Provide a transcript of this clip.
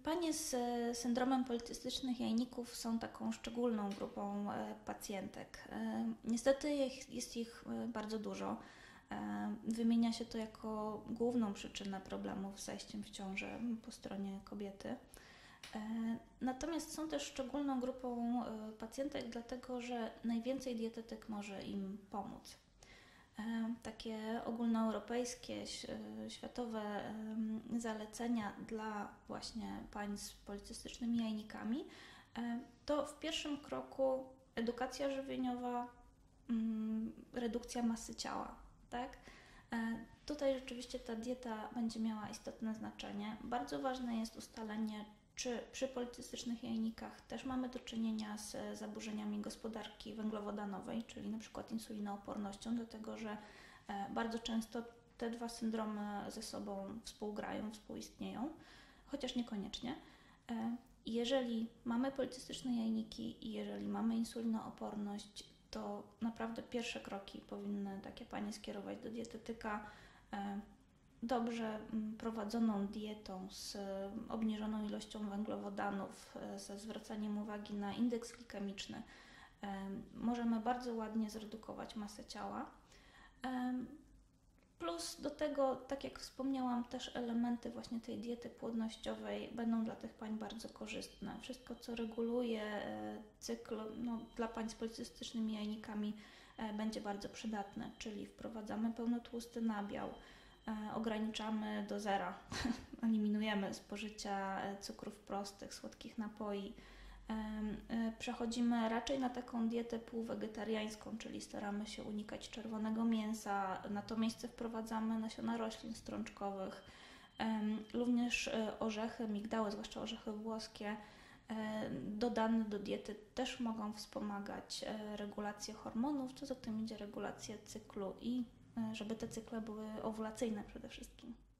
Panie z syndromem policystycznych jajników są taką szczególną grupą pacjentek. Niestety jest ich bardzo dużo. Wymienia się to jako główną przyczynę problemów z zajściem w ciążę po stronie kobiety. Natomiast są też szczególną grupą pacjentek, dlatego że najwięcej dietetyk może im pomóc. Takie ogólnoeuropejskie, światowe zalecenia dla właśnie pań z policystycznymi jajnikami to w pierwszym kroku edukacja żywieniowa, redukcja masy ciała, tak? Tutaj rzeczywiście ta dieta będzie miała istotne znaczenie. Bardzo ważne jest ustalenie, czy przy policystycznych jajnikach też mamy do czynienia z zaburzeniami gospodarki węglowodanowej, czyli na przykład insulinoopornością, dlatego że bardzo często te dwa syndromy ze sobą współgrają, współistnieją, chociaż niekoniecznie. Jeżeli mamy policystyczne jajniki i jeżeli mamy insulinooporność, to naprawdę pierwsze kroki powinny takie panie skierować do dietetyka. Dobrze prowadzoną dietą z obniżoną ilością węglowodanów, ze zwracaniem uwagi na indeks glikemiczny, możemy bardzo ładnie zredukować masę ciała. Plus do tego, tak jak wspomniałam, też elementy właśnie tej diety płodnościowej będą dla tych pań bardzo korzystne. Wszystko, co reguluje cykl, dla pań z policystycznymi jajnikami będzie bardzo przydatne, czyli wprowadzamy pełnotłusty nabiał, ograniczamy do zera, eliminujemy spożycia cukrów prostych, słodkich napoi. Przechodzimy raczej na taką dietę półwegetariańską, czyli staramy się unikać czerwonego mięsa. Na to miejsce wprowadzamy nasiona roślin strączkowych, również orzechy, migdały, zwłaszcza orzechy włoskie, dodane do diety też mogą wspomagać regulację hormonów, co za tym idzie regulację cyklu i żeby te cykle były owulacyjne przede wszystkim.